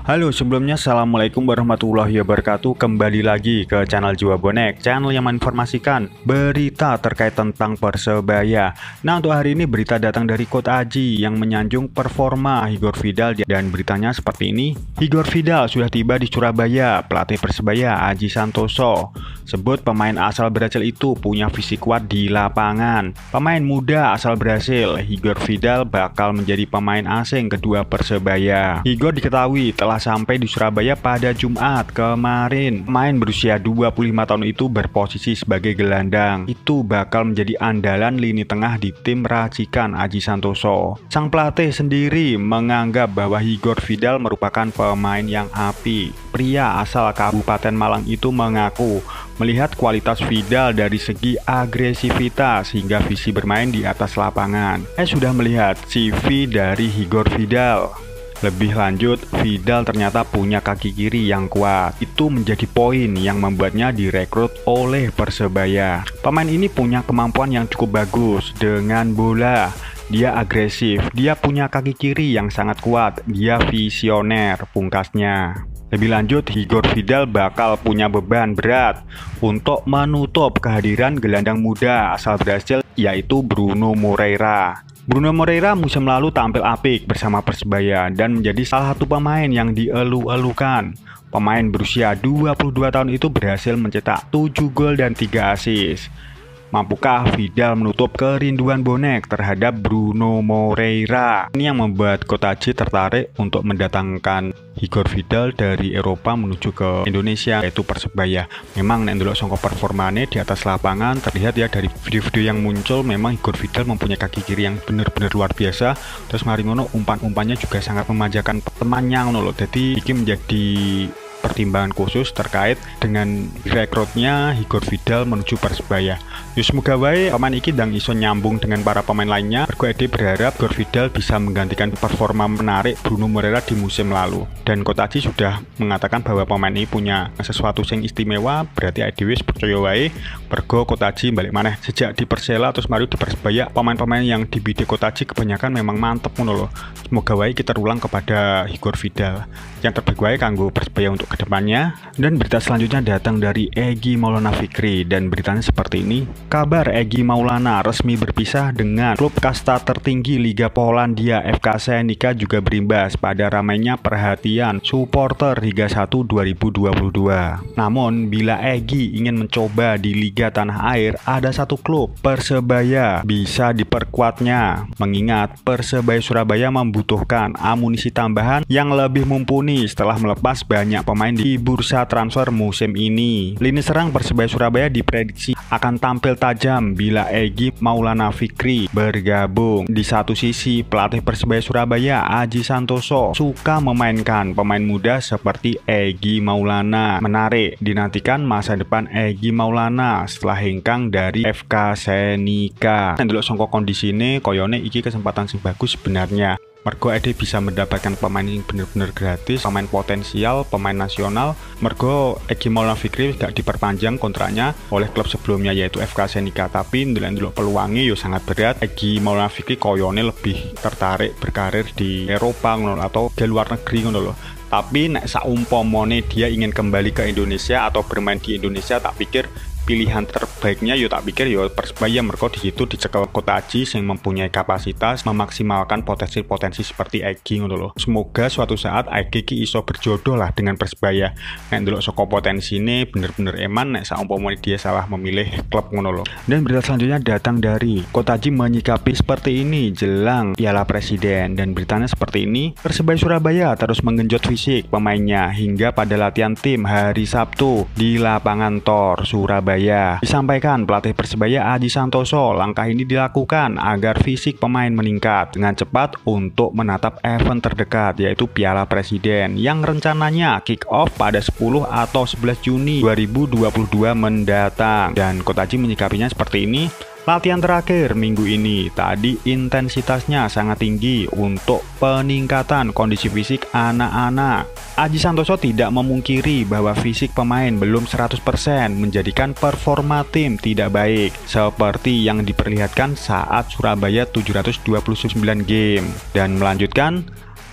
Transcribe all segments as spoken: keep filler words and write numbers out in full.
Halo, sebelumnya Assalamualaikum warahmatullahi wabarakatuh. Kembali lagi ke channel Jiwa Bonek, channel yang menginformasikan berita terkait tentang Persebaya. Nah, untuk hari ini berita datang dari Coach Aji yang menyanjung performa Igor Vidal, dan beritanya seperti ini. Igor Vidal sudah tiba di Surabaya. Pelatih Persebaya Aji Santoso sebut pemain asal Brasil itu punya fisik kuat di lapangan. Pemain muda asal Brasil, Igor Vidal bakal menjadi pemain asing kedua Persebaya. Igor diketahui telah sampai di Surabaya pada Jumat kemarin. Pemain berusia dua puluh lima tahun itu berposisi sebagai gelandang. Itu bakal menjadi andalan lini tengah di tim racikan Aji Santoso. Sang pelatih sendiri menganggap bahwa Igor Vidal merupakan pemain yang apik. Pria asal Kabupaten Malang itu mengaku melihat kualitas Vidal dari segi agresivitas hingga visi bermain di atas lapangan. Saya sudah melihat C V dari Igor Vidal. Lebih lanjut, Vidal ternyata punya kaki kiri yang kuat. Itu menjadi poin yang membuatnya direkrut oleh Persebaya. Pemain ini punya kemampuan yang cukup bagus dengan bola. Dia agresif, dia punya kaki kiri yang sangat kuat, dia visioner, pungkasnya. Lebih lanjut, Igor Vidal bakal punya beban berat untuk menutup kehadiran gelandang muda asal Brasil, yaitu Bruno Moreira. Bruno Moreira musim lalu tampil apik bersama Persebaya dan menjadi salah satu pemain yang dielu-elukan. Pemain berusia dua puluh dua tahun itu berhasil mencetak tujuh gol dan tiga assist. Mampukah Vidal menutup kerinduan bonek terhadap Bruno Moreira? Ini yang membuat Coach Aji tertarik untuk mendatangkan Igor Vidal dari Eropa menuju ke Indonesia, yaitu Persebaya. Memang nek ndelok saka performane di atas lapangan terlihat ya dari video-video yang muncul, memang Igor Vidal mempunyai kaki kiri yang benar-benar luar biasa. Terus mari ngono umpan-umpannya juga sangat memanjakan temannya ngono lho. Jadi ini menjadi pertimbangan khusus terkait dengan rekrutnya Igor Vidal menuju Persebaya. Yus semoga wae pemain iki ndang iso nyambung dengan para pemain lainnya. Mergo Ede berharap Igor Vidal bisa menggantikan performa menarik Bruno Moreira di musim lalu. Dan Coach Aji sudah mengatakan bahwa pemain ini punya sesuatu yang istimewa, berarti Ede wis percaya wae. Mergo Coach Aji balik maneh sejak di Persela terus mari di Persebaya, pemain-pemain yang dibidik Coach Aji kebanyakan memang mantep ngono lho. Semoga wae kita ulang kepada Igor Vidal. Yang terbaik wae kanggo Persebaya untuk kedepannya. Dan berita selanjutnya datang dari Egy Maulana Fikri, dan beritanya seperti ini. Kabar Egy Maulana resmi berpisah dengan klub kasta tertinggi Liga Polandia F K Senica juga berimbas pada ramainya perhatian supporter Liga satu dua ribu dua puluh dua. Namun bila Egy ingin mencoba di Liga Tanah Air, ada satu klub, Persebaya, bisa diperkuatnya. Mengingat Persebaya Surabaya membutuhkan amunisi tambahan yang lebih mumpuni setelah melepas banyak pemain di bursa transfer musim ini. Lini serang Persebaya Surabaya diprediksi akan tampil tajam bila Egy Maulana Fikri bergabung. Di satu sisi, pelatih Persebaya Surabaya Aji Santoso suka memainkan pemain muda seperti Egy Maulana. Menarik dinantikan masa depan Egy Maulana setelah hengkang dari F K Senica. Ndelok sangka kondisine koyone iki kesempatan sing bagus sebenarnya. Mergo Ede bisa mendapatkan pemain yang benar-benar gratis, pemain potensial, pemain nasional. Mergo Egy Maulana Fikri gak diperpanjang kontraknya oleh klub sebelumnya yaitu F K Senica, tapi ndelok peluangnya yo sangat berat. Egy Maulana Fikri koyone lebih tertarik berkarir di Eropa ngono atau di luar negeri ngono loh. Tapi nek saumpamane dia ingin kembali ke Indonesia atau bermain di Indonesia, tak pikir pilihan terbaiknya yo tak pikir yo Persebaya. Mergo di situ dicekel Coach Aji yang mempunyai kapasitas memaksimalkan potensi-potensi seperti Egy ngono lho. Semoga suatu saat Egy ki iso berjodoh lah dengan Persebaya. Nek ndelok saka potensine bener-bener eman nek saumpamane dia salah memilih klub ngono lho. Dan berita selanjutnya datang dari Coach Aji menyikapi seperti ini jelang Piala Presiden, dan beritanya seperti ini. Persebaya Surabaya terus menggenjot fisik pemainnya hingga pada latihan tim hari Sabtu di lapangan Tor Surabaya. Disampaikan pelatih Persebaya Aji Santoso, langkah ini dilakukan agar fisik pemain meningkat dengan cepat untuk menatap event terdekat yaitu Piala Presiden yang rencananya kick off pada sepuluh atau sebelas Juni dua ribu dua puluh dua mendatang. Dan Coach Aji menyikapinya seperti ini. Latihan terakhir minggu ini tadi intensitasnya sangat tinggi untuk peningkatan kondisi fisik anak-anak. Aji Santoso tidak memungkiri bahwa fisik pemain belum seratus persen menjadikan performa tim tidak baik seperti yang diperlihatkan saat Surabaya tujuh ratus dua puluh sembilan game. Dan melanjutkan,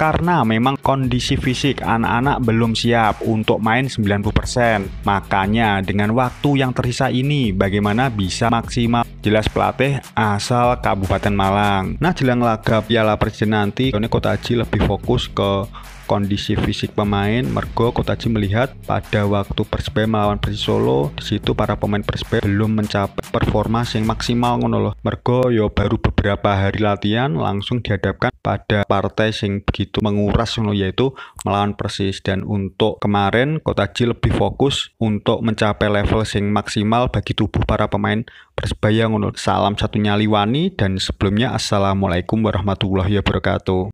Karena memang kondisi fisik anak-anak belum siap untuk main sembilan puluh persen. Makanya dengan waktu yang tersisa ini bagaimana bisa maksimal, jelas pelatih asal Kabupaten Malang. Nah, jelang laga Piala Presiden nanti, ini Kota Aji lebih fokus ke kondisi fisik pemain. Mergo Kota Aji melihat pada waktu Persebaya melawan Persis Solo, di situ para pemain Persebaya belum mencapai performa yang maksimal ngono loh. Mergo yo baru beberapa hari latihan langsung dihadapkan pada partai yang begitu menguras ngono, yaitu melawan Persis. Dan untuk kemarin Kota Aji lebih fokus untuk mencapai level yang maksimal bagi tubuh para pemain Persebaya ngono. Salam satu nyali wani, dan sebelumnya assalamualaikum warahmatullahi wabarakatuh.